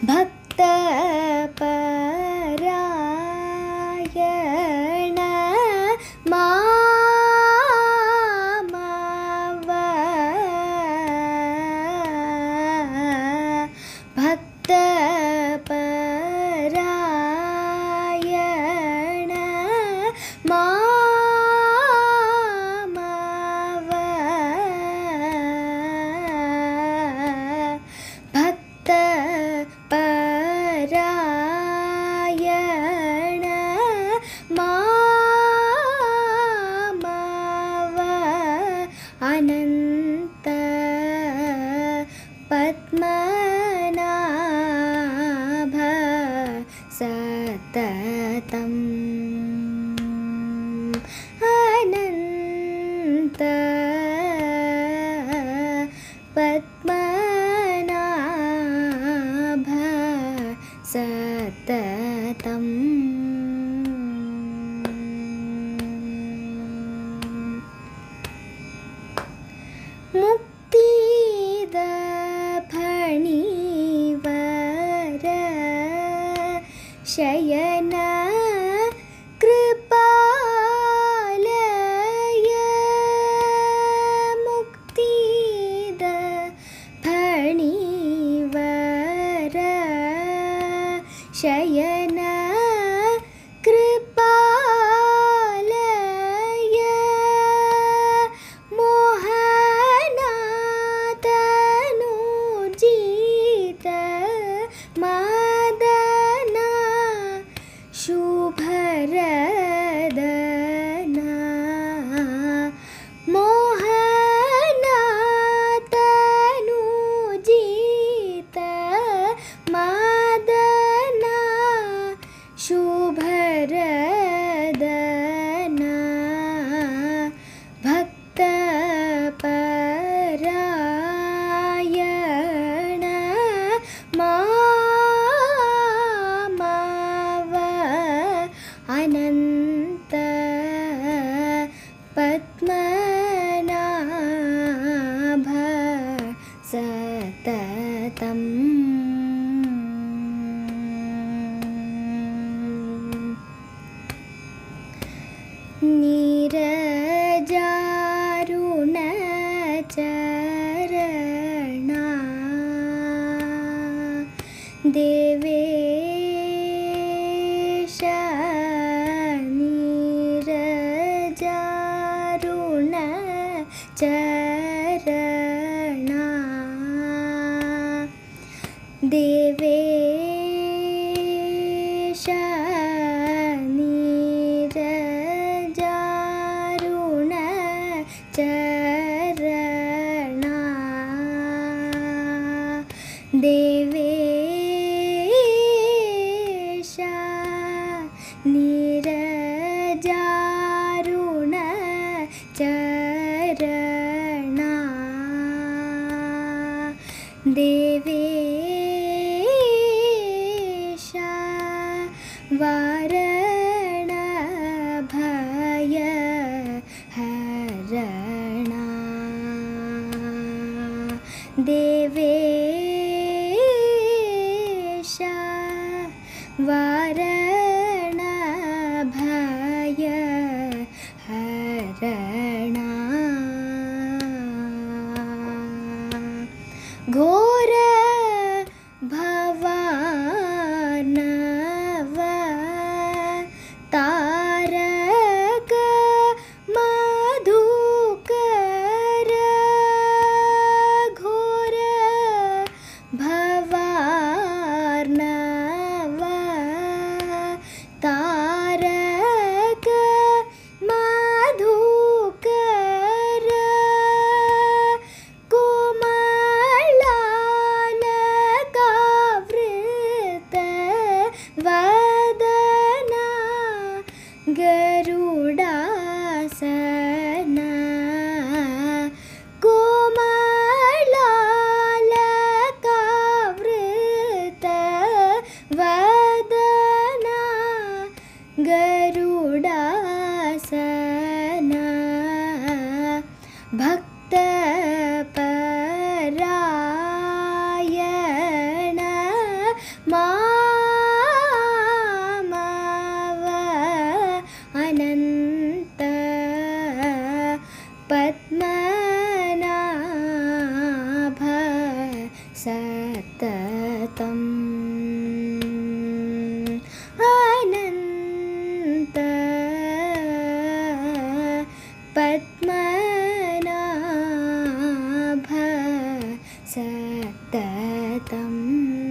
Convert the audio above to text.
भक्तपरायण मामव भक्तपरायण मामव भक्तपरायण मामव अनंत पद्मनाभ सततम् अनंत पद्मनाभ सततम् मुक्तिद फणिवर शयन कृपालय मुक्तिद फणिवर शयन कृपालय मोहनातनुजीत मदना शुभरदना मोहनातनुजीत मदना शुभरदना भक्तपरायण मामव अनंत पद्मनाभ सततम् नीरजारुण चरणा देवेश नीरजारुण चरणा देवेश नीरजारुण चरणा देवेश नीरजारुण चरणा देवेश वारण भय हरणा देवेश वारण भय हरणा घोर भवानव तारक मधुकर घोर भवानव ततं